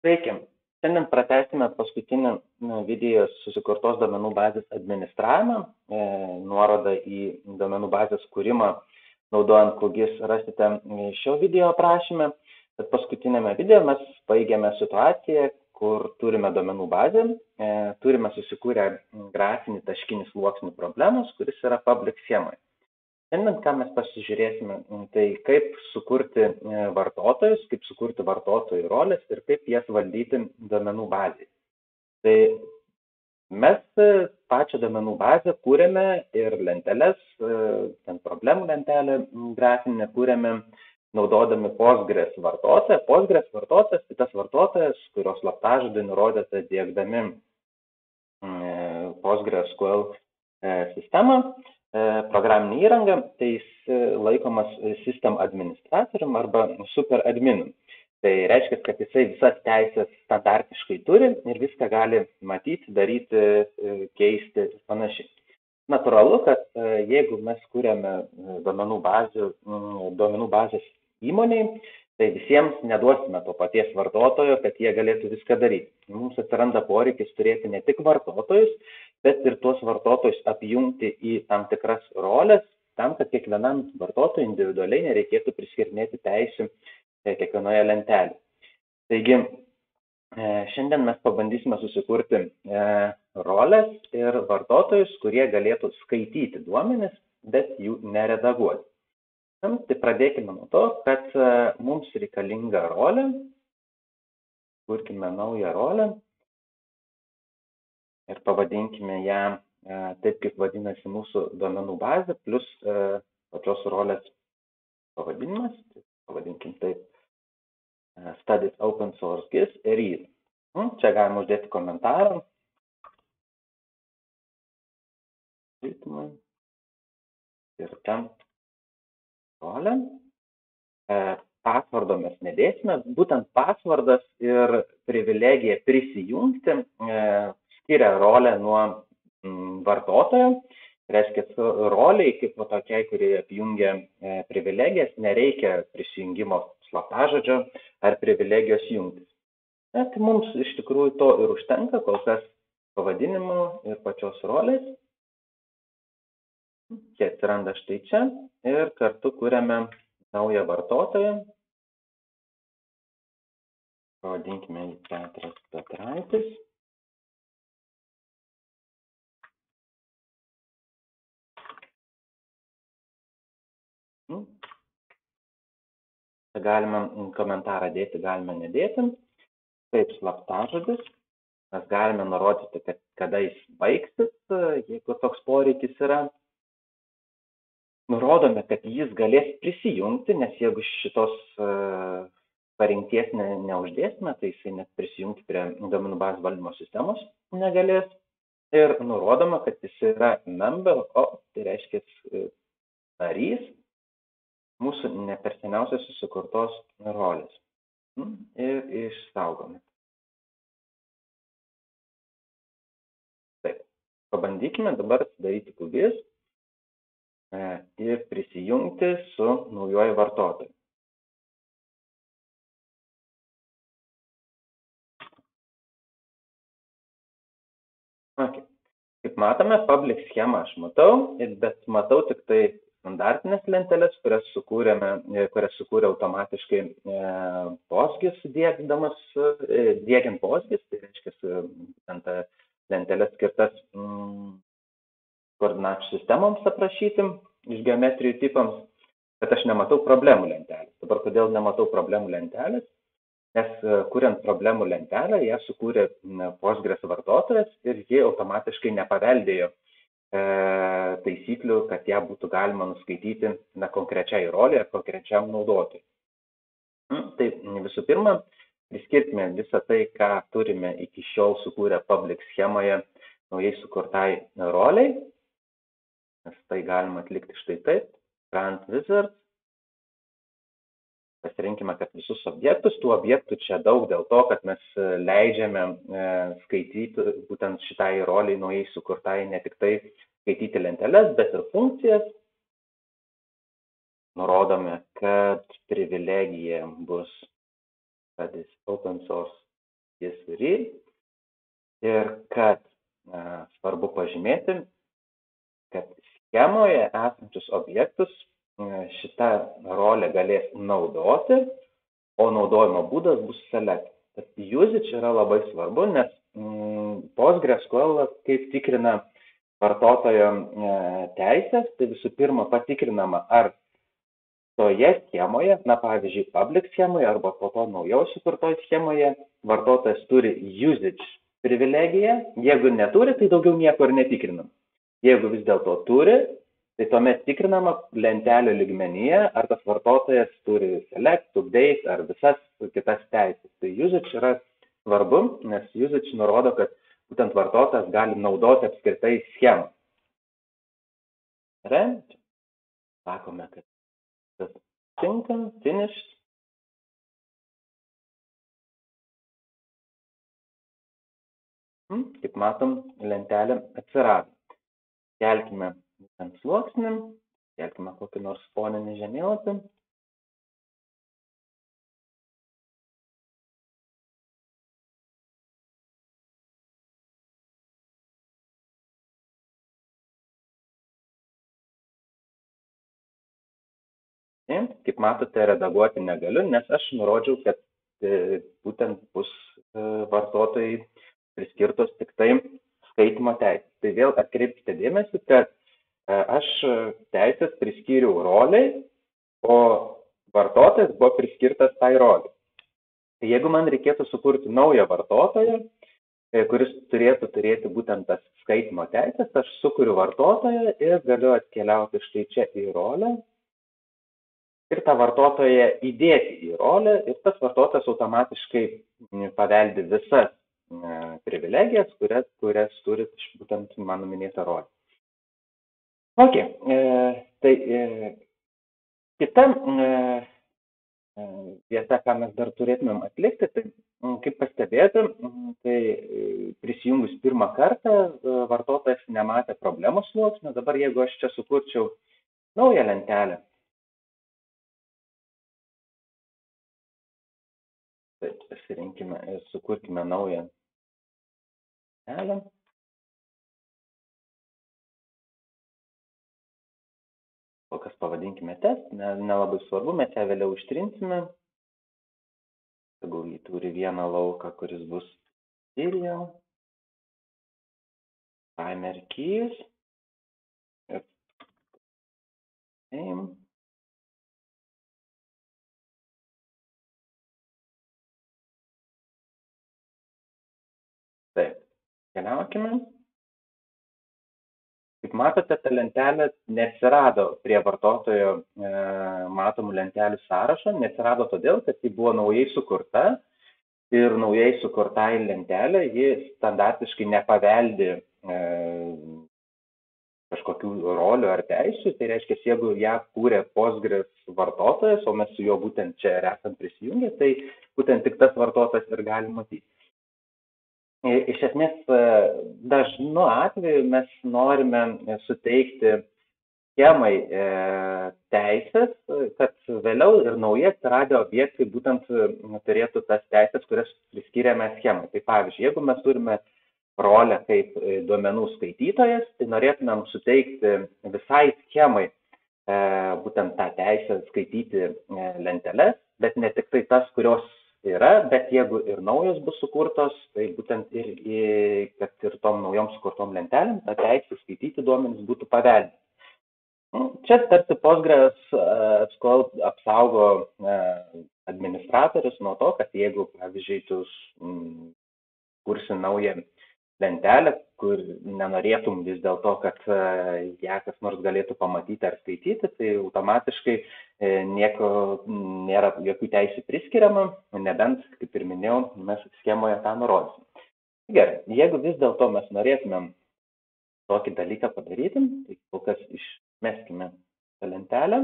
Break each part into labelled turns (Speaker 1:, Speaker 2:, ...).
Speaker 1: Sveiki. Šiandien pratęsime paskutinį video susikurtos duomenų bazės administravimą. Nuorodą į duomenų bazės kūrimą naudojant QGIS rasite šio video aprašyme. Bet paskutinėme video mes baigėme situaciją, kur turime duomenų bazę, turime susikūrę grafinį taškinį sluoksnį problemos, kuris yra public schemoje. Šiandien, ką mes pasižiūrėsime, tai kaip sukurti vartotojus, kaip sukurti vartotojų rolės ir kaip jas valdyti duomenų bazėje. Tai mes pačią duomenų bazę kūrėme ir lenteles, ten problemų lentelę grafinę kūrėme naudodami Postgres vartotoją. Postgres vartotojas tai tas vartotojas, kurios slaptažodį nurodyta diegdami PostgreSQL sistemą, programinį įrangą, tai jis laikomas system administratorium arba super adminu. Tai reiškia, kad jisai visas teisės standartiškai turi ir viską gali matyti, daryti, keisti ir panašiai. Natūralu, kad jeigu mes kūrėme duomenų bazės įmoniai, tai visiems neduosime to paties vartotojo, kad jie galėtų viską daryti. Mums atsiranda poreikis turėti ne tik vartotojus, bet ir tuos vartotojus apjungti į tam tikras roles, tam, kad kiekvienam vartotojui individualiai nereikėtų priskirinėti teisių kiekvienoje lentelėje. Taigi, šiandien mes pabandysime susikurti roles ir vartotojus, kurie galėtų skaityti duomenis, bet jų neredaguoti. Tai pradėkime nuo to, kad mums reikalinga rolė. Kurkime naują rolę ir pavadinkime ją taip, kaip vadinasi mūsų duomenų bazė, plus pačios rolės pavadinimas. Pavadinkim taip Studies Open Source GIS Read. Čia galima uždėti komentarą. Ir ten rolę. Pasvardo mes nedėsime. Būtent pasvardas ir privilegija prisijungti skiria rolę nuo vartotojo. Reiškia, roliai kaip tokiai, kurie apjungia privilegijas, nereikia prisijungimo slaptažodžio ar privilegijos jungtis. Tai mums iš tikrųjų to ir užtenka, kol kas pavadinimo ir pačios rolės. Jie atsiranda štai čia ir kartu kuriame naują vartotoją. Pavadinkime jį Petras Petraitis. Galime komentarą dėti, galime nedėti. Taip, slaptažodis. Mes galime nurodyti, kada jis baigsis, jeigu toks poreikis yra. Nurodome, kad jis galės prisijungti, nes jeigu šitos parinkties neuždėsime, tai jisai net prisijungti prie duomenų bazės valdymo sistemos negalės. Ir nurodoma, kad jis yra member, tai reiškia narys mūsų ne per seniausiai susikurtos rolės. Ir išsaugome. Taip, pabandykime dabar daryti QGIS ir prisijungti su naujuoju vartotoju. Kaip matome, public schemą aš matau, bet matau tik tai standartinės lenteles, kurias sukūrė automatiškai PostGIS diegiant PostGIS, tai reiškia lenteles skirtas koordinačių sistemoms aprašyti iš geometrijų tipams, bet aš nematau problemų lentelės. Dabar kodėl nematau problemų lentelės? Nes kuriant problemų lentelę, ją sukūrė Postgres vartotojas ir jie automatiškai nepaveldėjo taisyklių, kad ją būtų galima nuskaityti konkrečiai roliai ar konkrečiam naudotojui. Tai visų pirma, priskirkime visą tai, ką turime iki šiol sukūrę public schemoje naujai sukurtai roliai. Nes tai galima atlikti štai taip. Grant Wizard. Pasirinkime, kad visus objektus, tų objektų čia daug dėl to, kad mes leidžiame skaityti būtent šitai roliai naujai sukurtai ne tik tai skaityti lenteles, bet ir funkcijas. Nurodome, kad privilegija bus Open Source gis read ir kad svarbu pažymėti, kad schemoje esančius objektus šita rolė galės naudoti, o naudojimo būdas bus select. Tad usage yra labai svarbu, nes PostgreSQL kaip tikrina vartotojo teisės, tai visų pirma patikrinama, ar toje schemoje, pavyzdžiui, public schemoje arba po to naujau sukurtoj schemoje, vartotojas turi usage privilegiją. Jeigu neturi, tai daugiau nieko ir netikrinam. Jeigu vis dėlto turi, tai tuomet tikrinama lentelių lygmenyje, ar tas vartotojas turi select, update ar visas kitas teisės. Tai usage yra svarbu, nes usage nurodo, kad būtent vartotojas gali naudoti apskritai schemą. Sakome, kad tas tinka, finished. Kaip matom, lentelė atsirado. Kelkime ant sluoksnį, kelkime kokį nors foninį žemėlapį. Kaip matote, redaguoti negaliu, nes aš nurodžiau, kad būtent bus vartotojai priskirtos tik tai skaitimo teisės. Tai vėl atkreipkite dėmesį, kad aš teisės priskyriau roliai, o vartotojas buvo priskirtas tai roliai. Tai jeigu man reikėtų sukurti naują vartotoją, kuris turėtų turėti būtent tas skaitimo teisės, aš sukuriu vartotoją ir galiu atkeliauti štai čia į rolę ir tą vartotoją įdėti į rolę ir tas vartotojas automatiškai paveldi visas privilegijas, kurias turi būtent mano minėta rolė. Ok, tai kita vieta, ką mes dar turėtumėm atlikti, tai kaip pastebėti, tai prisijungus pirmą kartą vartotojas nematė problemos sluoksnio. Dabar jeigu aš čia sukurčiau naują lentelę, tai pasirinkime ir sukurkime naują lentelę. Kol kas pavadinkime test, nelabai svarbu, mes ją vėliau ištrinsime. Tegul jį turi vieną lauką, kuris bus serial, primary keys ir name. Taip, keliaukime. Kaip matote, ta lentelė neatsirado prie vartotojo matomų lentelių sąrašo, neatsirado todėl, kad ji buvo naujai sukurta ir naujai sukurtai lentelė ji standartiškai nepaveldi kažkokių rolių ar teisių. Tai reiškia, jeigu ją kūrė Postgres vartotojas, o mes su juo būtent čia ir esam prisijungę, tai būtent tik tas vartotojas ir gali matyti. Iš esmės, dažnu atveju mes norime suteikti schemai teisės, kad vėliau ir naujai atsiradę objektai būtent turėtų tas teisės, kurias priskiriame schemai. Tai pavyzdžiui, jeigu mes turime rolę kaip duomenų skaitytojas, tai norėtumėm suteikti visai schemai būtent tą teisę skaityti lenteles, bet ne tik tai tas, kurios yra, bet jeigu ir naujos bus sukurtos, tai būtent kad ir tom naujom sukurtom lentelėm ta teisė skaityti duomenys būtų paveldėti. Čia tarsi PostgreSQL apsaugo administratorius nuo to, kad jeigu, pavyzdžiui, tu kursi naują lentelę, kur nenorėtum vis dėlto, kad ją kas nors galėtų pamatyti ar skaityti, tai automatiškai nieko nėra jokių teisių priskiriama, nebent, kaip ir minėjau, mes schemoje tą nurodysim. Gerai, jeigu vis dėlto mes norėtumėm tokį dalyką padaryti, tai kol kas išmeskime tą lentelę.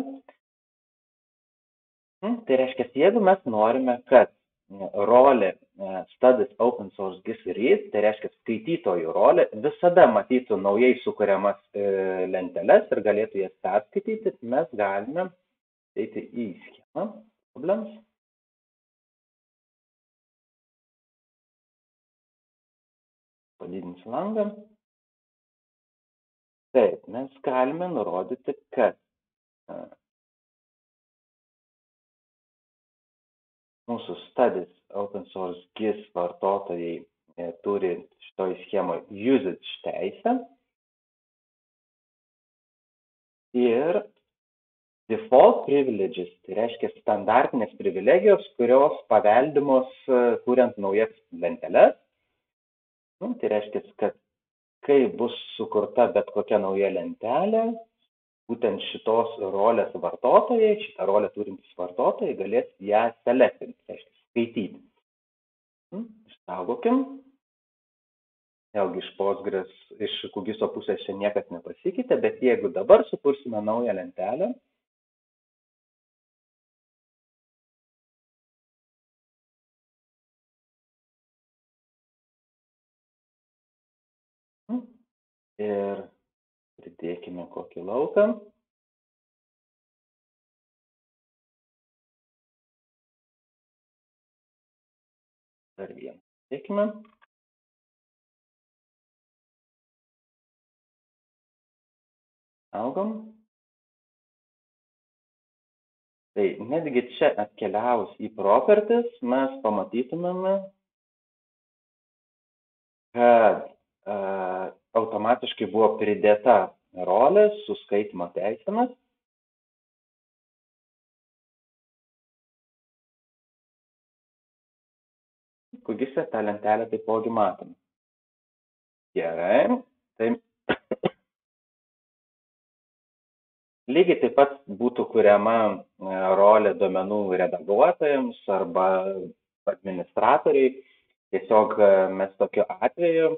Speaker 1: Tai reiškia, jeigu mes norime, kad rolė studies open source gis read, tai reiškia skaitytojų rolė, visada matytų naujai sukuriamas lenteles ir galėtų jas perskaityti, mes galime eiti į schemą, problems. padidinsiu langą. Taip, mes galime nurodyti, kad mūsų studies open source GIS vartotojai turi šitoj schemoje usage teisę ir default privileges, tai reiškia standartinės privilegijos, kurios paveldimos kuriant naujas lenteles. Tai reiškia, kad kai bus sukurta bet kokia nauja lentelė, būtent šitos rolės vartotojai, šitą rolę turintys vartotojai galės ją selectinti, tai reiškia skaityti. Išsaugokim. Vėlgi iš Postgres, iš QGIS pusės čia niekas nepasikeitė, bet jeigu dabar sukursime naują lentelę, ir pridėkime kokį lauką. Dar vieną. Pridėkime. Augam. Tai netgi čia atkeliavus į properties mes pamatytumėme, kad automatiškai buvo pridėta rolė su skaitimo teisėmis. QGIS-e tą lentelę taipogi matome. Gerai, tai lygiai taip pat būtų kuriama rolė duomenų redaguotojams arba administratoriai. Tiesiog mes tokiu atveju,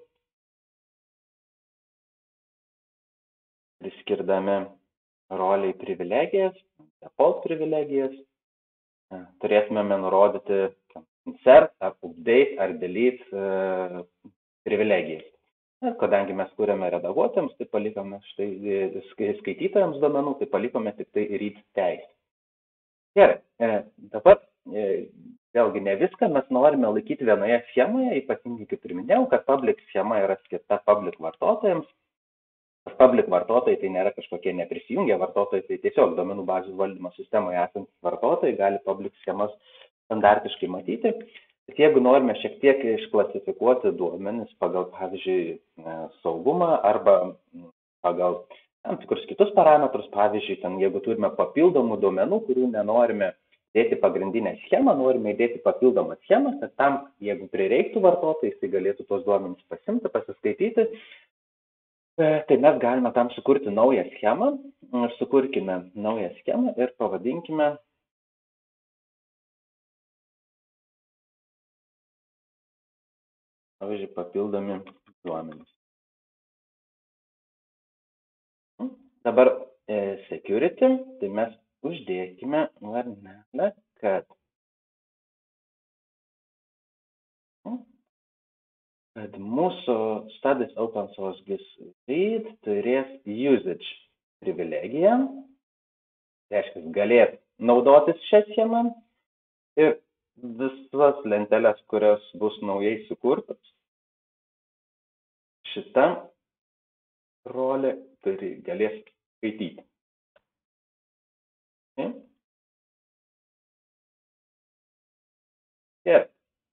Speaker 1: priskirdami roliai privilegijas, default privilegijas, turėtumėme nurodyti insert, ar update, ar delete privilegijas. Ir kadangi mes kuriame redaguotojams, tai palikome skaitytojams duomenų, tai palikome tik tai read teisę. Gerai, dabar vėlgi ne viską mes norime laikyti vienoje schemoje, ypatingai kaip ir minėjau, kad public schema yra skirta public vartotojams. Public vartotojai tai nėra kažkokie neprisijungę vartotojai, tai tiesiog duomenų bazių valdymo sistemoje esantys vartotojai gali public schemas standartiškai matyti. Bet jeigu norime šiek tiek išklasifikuoti duomenis pagal, pavyzdžiui, saugumą arba pagal tam tikrus kitus parametrus, pavyzdžiui, ten, jeigu turime papildomų duomenų, kurių nenorime dėti pagrindinę schemą, norime įdėti papildomą schemą, kad tam, jeigu prireiktų vartotojai, tai galėtų tos duomenys pasimti, pasiskaityti, tai mes galime tam sukurti naują schemą. Sukurkime naują schemą ir pavadinkime pavyzdžiui, papildomi duomenys. Dabar security, tai mes uždėkime varnelę, kad mūsų studies open source GIS read turės usage privilegiją, tai reiškia, galės naudotis šią schemą ir visas lenteles, kurios bus naujai sukurtos, šita rolė galės skaityti. Ir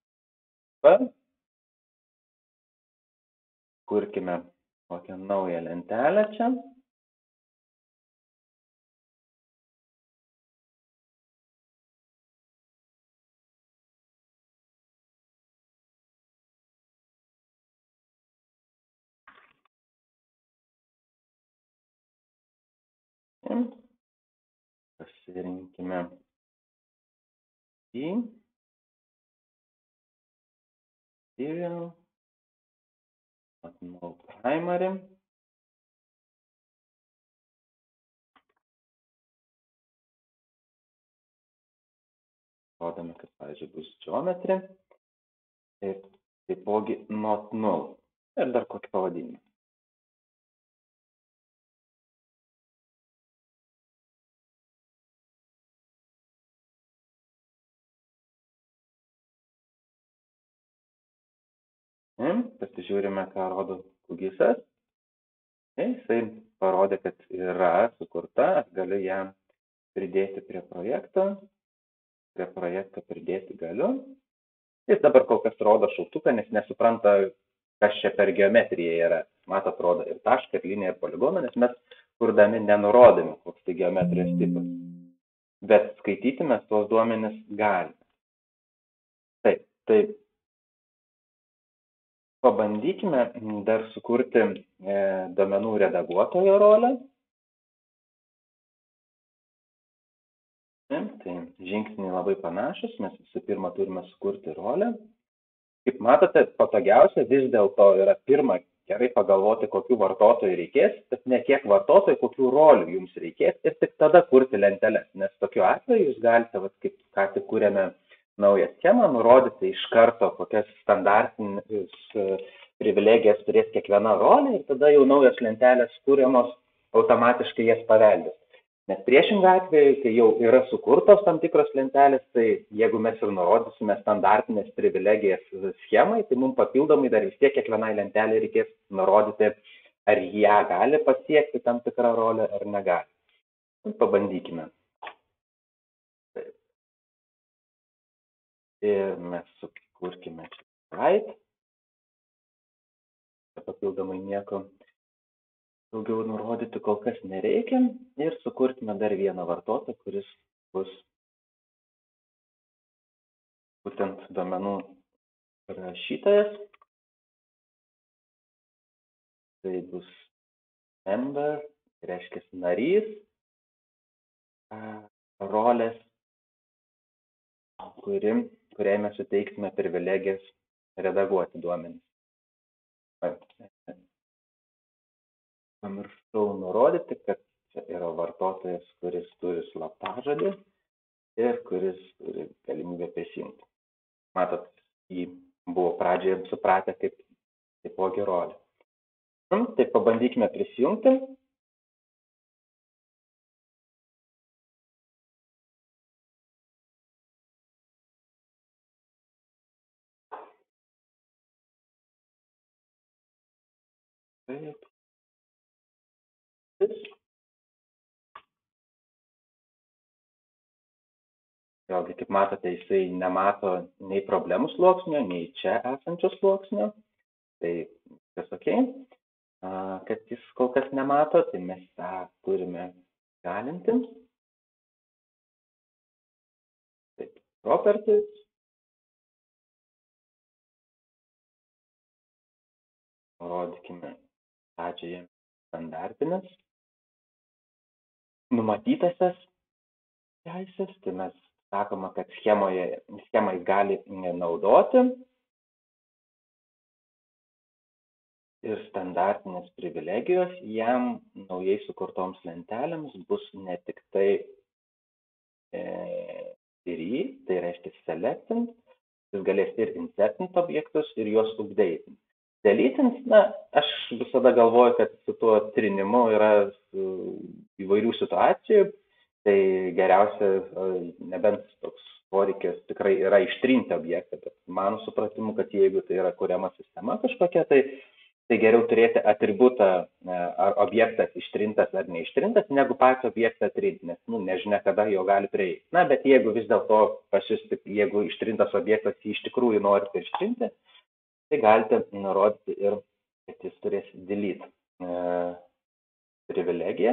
Speaker 1: kurkime kokią naują lentelę čia. Pasirinkime į serial, atnaujinau primary. Rodome, kad, pavyzdžiui, bus geometry ir taipogi not null. Ir dar kokį pavadinimą. Pasižiūrime, ką rodo kugisas. Jisai parodė, kad yra sukurta, aš galiu ją pridėti prie projekto pridėti galiu. Jis dabar kol kas rodo šauktuką, nes nesupranta, kas čia per geometrija yra. Matot, rodo ir tašką, ir liniją, ir poligoną, nes mes kurdami nenurodėme, koks tai geometrijos tipas. Bet skaityti mes tuos duomenis galime. Taip, tai pabandykime dar sukurti duomenų redaguotojo rolę. Tai žingsniai labai panašus, mes visų pirma turime sukurti rolę. Kaip matote, patogiausia vis dėlto yra pirma gerai pagalvoti, kokių vartotojų reikės, bet ne kiek vartotojų, kokių rolių jums reikės ir tik tada kurti lenteles. Nes tokiu atveju jūs galite, kaip ką tik kūrėme naują schemą, nurodyti iš karto, kokias standartinius privilegijas turės kiekviena rolė ir tada jau naujos lentelės kūriamos automatiškai jas paveldės. Nes priešingą atveju, kai jau yra sukurtos tam tikros lentelės, tai jeigu mes ir nurodysime standartinės privilegijas schemai, tai mums papildomai dar vis tiek kiekvienai lentelė reikės nurodyti, ar ją gali pasiekti tam tikrą rolę ar negali. Pabandykime. Taip. Ir mes sukurkime right. Papildomai nieko daugiau nurodyti kol kas nereikia ir sukurkime dar vieną vartotoją, kuris bus būtent duomenų rašytojas. Tai bus member, reiškia narys, rolės, kuriai mes suteiksime privilegijas redaguoti duomenis. Pamiršau nurodyti, kad čia yra vartotojas, kuris turi slaptažodį ir kuris turi galimybę prisijungti. Matot, jį buvo pradžioje supratę kaip taipogi rolę. Tai pabandykime prisijungti. Taip. Vėlgi, kaip matote, jisai nemato nei problemų sluoksnio, nei čia esančio sluoksnio. Tai viskas ok. Kad jis kol kas nemato, tai mes tą turime galinti. Taip, properties. Nurodykime pradžioje standartinės. Numatytasias teisės, tai mes sakoma, kad schemai gali naudoti. Ir standartinės privilegijos jam naujai sukurtoms lentelėms bus ne tik tai tai reiškia selectint, jis galės ir insertint objektus ir juos updatint. Deletint, aš visada galvoju, kad su tuo trinimu yra įvairių situacijų, tai geriausia, nebent toks poreikis tikrai yra ištrinti objektą, bet mano supratimu, kad jeigu tai yra kuriama sistema kažkokia, tai geriau turėti atributą, ar objektas ištrintas ar neištrintas, negu patį objektą trinti, nes nežinia, kada jo gali prieiti. Bet jeigu vis dėlto jeigu ištrintas objektas jį iš tikrųjų norite ištrinti, tai galite nurodyti ir, kad jis turės delete privilegiją.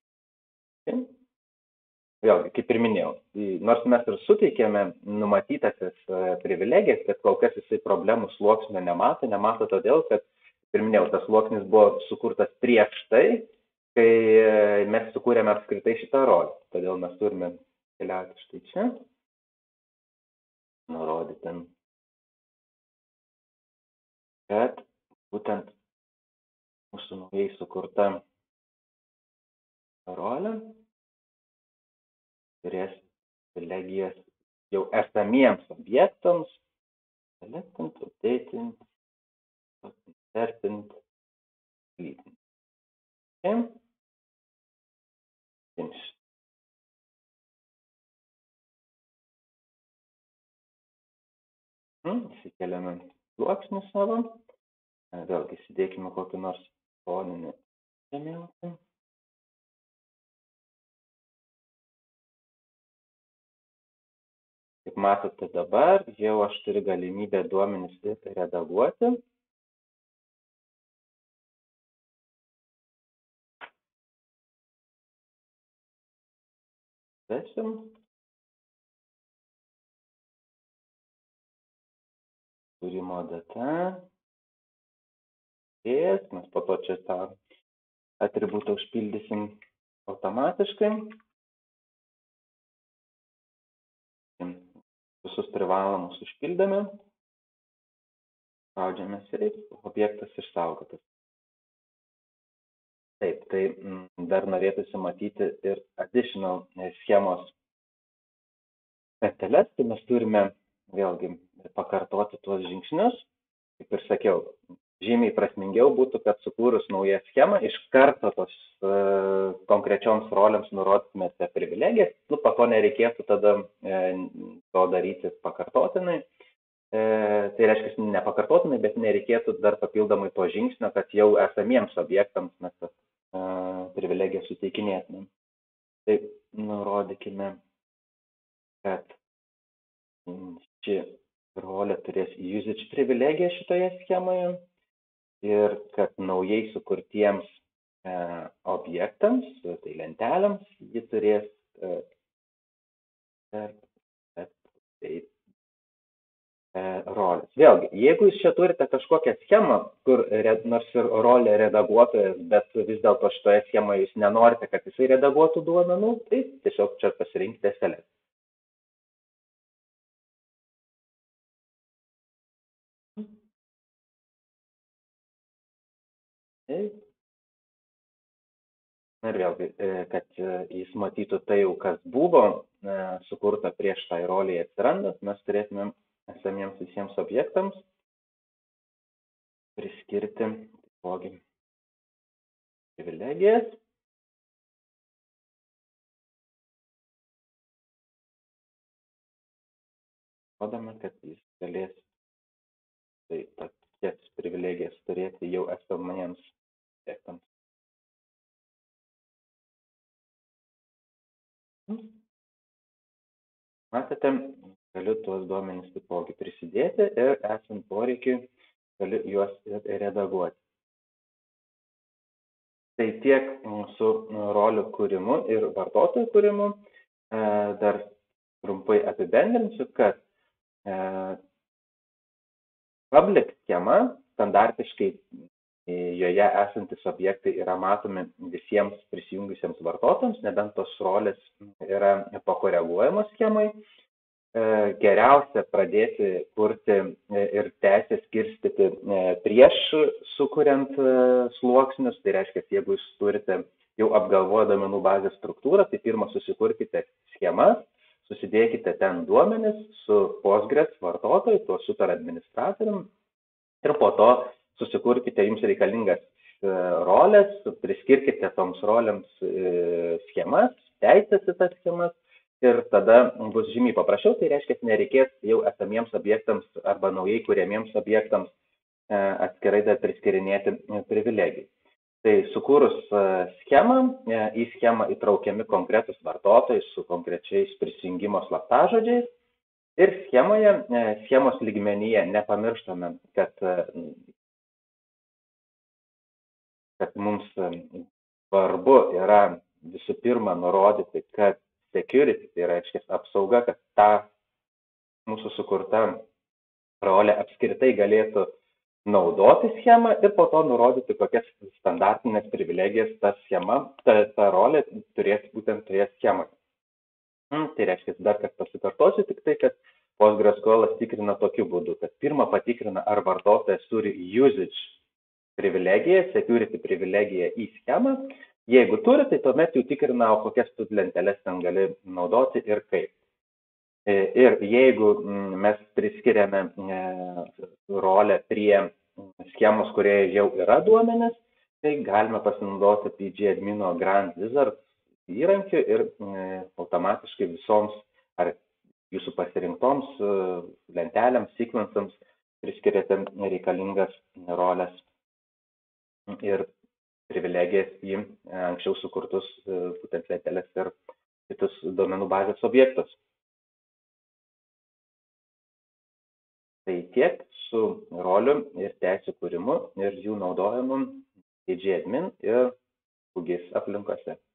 Speaker 1: Vėlgi, kaip ir minėjau, nors mes ir suteikėme numatytasias privilegijas, kad kol kas jisai problemų sluoksnio nemato todėl, kad ir minėjau, tas sluoksnis buvo sukurtas prieš tai, kai mes sukūrėme apskritai šitą rolę. Todėl mes turime keliauti štai čia, nurodyti, kad būtent mūsų naujai sukurta rolė turės privilegijas jau esamiems objektams, selectint, updatint, insertint, deleting. Finish. Įsikeliame sluoksnį savo. Vėlgi įsidėkime kokį nors foninį žemėlapį. Kaip matote dabar, jau aš turiu galimybę duomenis redaguoti. Vesim. Kūrimo data. Mes po to čia tą atributą užpildysim automatiškai. Visus privalomus užpildėme. Spaudžiame Save, objektas išsaugotas. Taip, tai dar norėtųsi matyti ir additional schemos detalės, tai mes turime vėlgi pakartoti tuos žingsnius. Kaip ir sakiau, žymiai prasmingiau būtų, kad sukūrus naują schemą, iš karto tos konkrečioms rolėms nurodytumėte privilegijas, po to nereikėtų tada to daryti pakartotinai. Tai reiškia ne pakartotinai, bet nereikėtų dar papildomai to žingsnio, kad jau esamiems objektams mes tas privilegijas suteikinėtumėm. Tai nurodykime, kad ši rolė turės usage privilegiją šitoje schemoje ir kad naujai sukurtiems objektams, tai lentelėms, ji turės rolės. Vėlgi, jeigu jūs čia turite kažkokią schemą, kur nors ir rolė redaguotojas, bet vis dėlto šitoje schemoje jūs nenorite, kad jisai redaguotų duomenų, tai tiesiog čia pasirinkite select. Ir vėlgi, kad jis matytų tai jau, kas buvo sukurta prieš tai roliai atsirandant, mes turėtumėm esamiems visiems objektams priskirti privilegijas. Rodome, kad jis galės tokias privilegijas turėti jau esamiems objektams. Matote, galiu tuos duomenis taipogi prisidėti ir esant poreikiui galiu juos redaguoti. Tai tiek su rolių kūrimu ir vartotojų kūrimu. Dar trumpai apibendrinsiu, kad public schema standartiškai joje esantis objektai yra matomi visiems prisijungusiems vartotojams, nebent tos rolės yra pakoreguojamos schemai. Geriausia pradėti kurti ir teisę skirstyti prieš sukuriant sluoksnius. Tai reiškia, jeigu jūs turite jau apgalvoję duomenų bazės struktūrą, tai pirmą susikurkite schemas, susidėkite ten duomenis su Postgres vartotoju, tuo super administratorium ir po to susikurkite jums reikalingas rolės, priskirkite toms rolėms schemas, teisės į tas schemas ir tada bus žymiai paprasčiau, tai reiškia, nereikės jau esamiems objektams arba naujai kuriamiems objektams atskirai dar priskirinėti privilegijų. Tai sukūrus schemą, į schemą įtraukiami konkretus vartotojai su konkrečiais prisijungimo slaptažodžiais ir schemos lygmenyje nepamirštame, kad mums svarbu yra visų pirma nurodyti, kad security, tai reiškia apsauga, kad ta mūsų sukurta rolė apskritai galėtų naudoti schemą ir po to nurodyti, kokias standartinės privilegijas ta rolė turės būtent toje schemoje. Tai reiškia, dar kad pasikartosiu tik tai, kad PostgreSQL tikrina tokiu būdu, kad pirmą patikrina, ar vartotojas turi usage privilegiją, security privilegiją į schemą. Jeigu turi, tai tuomet jau tikrina, kokias tu lenteles ten gali naudoti ir kaip. Ir jeigu mes priskiriame rolę prie schemos, kurioje jau yra duomenys, tai galime pasinaudoti pgadmino Grand Wizard įrankiu ir automatiškai visoms ar jūsų pasirinktoms lentelėms, sequensams priskiriate reikalingas roles ir privilegijas į anksčiau sukurtus būtent lenteles ir kitus duomenų bazės objektus. Tai tiek su rolių ir teisių kūrimu ir jų naudojimu didžadmin ir QGIS aplinkose.